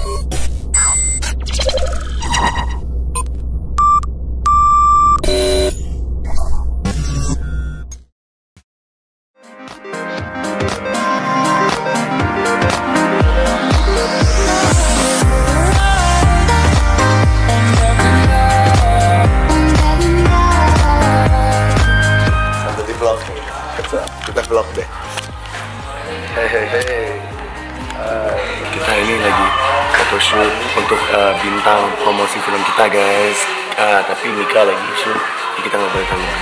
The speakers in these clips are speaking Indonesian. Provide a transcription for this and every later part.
Kita vlog deh. Hehehe. Kita ini lagi photoshoot untuk bintang promosi film kita, guys. Tapi Mika lagi shoot, jadi kita nggak boleh tahu.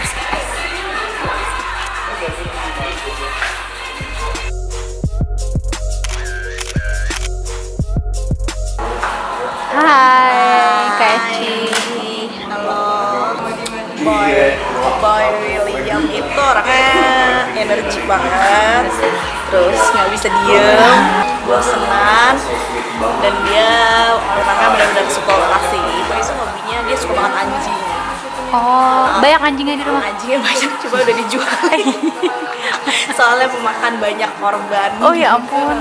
Hai, Kaci. Halo. Boy William itu orangnya energi banget, terus nggak bisa diem, bosenan, dan dia orangnya benar-benar suka lokasi. Itu hobinya dia suka banget anjing. Oh, banyak anjingnya di rumah. Anjingnya banyak, coba udah dijual lagi. Soalnya memakan banyak korban. Oh ya ampun.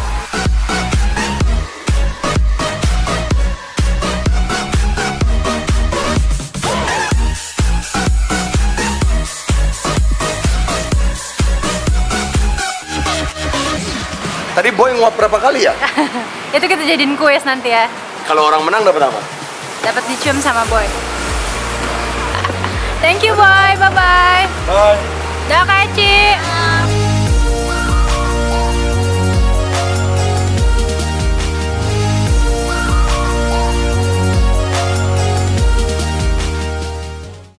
Tadi Boy nguap berapa kali ya? Itu kita jadiin kuis nanti ya. Kalau orang menang dapat apa? Dapat dicium sama Boy. Thank you Boy, bye bye.